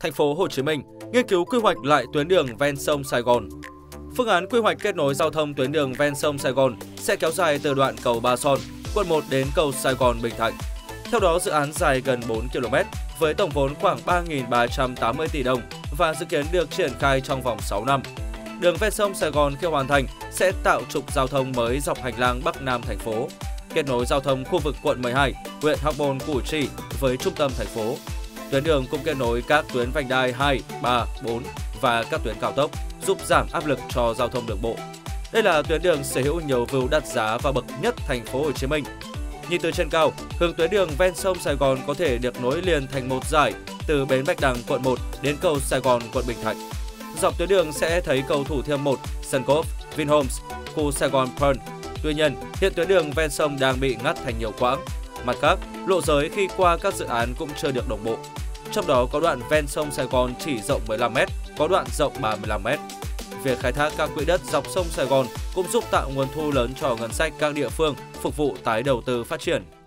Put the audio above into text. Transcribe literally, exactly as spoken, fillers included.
Thành phố Hồ Chí Minh nghiên cứu quy hoạch lại tuyến đường ven sông Sài Gòn. Phương án quy hoạch kết nối giao thông tuyến đường ven sông Sài Gòn sẽ kéo dài từ đoạn cầu Ba Son, quận một đến cầu Sài Gòn Bình Thạnh. Theo đó, dự án dài gần bốn ki lô mét với tổng vốn khoảng ba nghìn ba trăm tám mươi tỷ đồng và dự kiến được triển khai trong vòng sáu năm. Đường ven sông Sài Gòn khi hoàn thành sẽ tạo trục giao thông mới dọc hành lang Bắc Nam thành phố, kết nối giao thông khu vực quận mười hai, huyện Hóc Môn, Củ Chi với trung tâm thành phố. Tuyến đường cũng kết nối các tuyến vành đai hai, ba, bốn và các tuyến cao tốc, giúp giảm áp lực cho giao thông đường bộ. Đây là tuyến đường sở hữu nhiều view đắt giá và bậc nhất thành phố Hồ Chí Minh. Nhìn từ trên cao, hướng tuyến đường ven sông Sài Gòn có thể được nối liền thành một dải từ bến Bạch Đằng quận một đến cầu Sài Gòn quận Bình Thạnh. Dọc tuyến đường sẽ thấy cầu Thủ Thiêm một, Suncoast, Vinhomes, khu Sài Gòn Pearl. Tuy nhiên, hiện tuyến đường ven sông đang bị ngắt thành nhiều quãng. Mặt khác, lộ giới khi qua các dự án cũng chưa được đồng bộ. Trong đó có đoạn ven sông Sài Gòn chỉ rộng mười lăm mét, có đoạn rộng ba mươi lăm mét. Việc khai thác các quỹ đất dọc sông Sài Gòn cũng giúp tạo nguồn thu lớn cho ngân sách các địa phương, phục vụ tái đầu tư phát triển.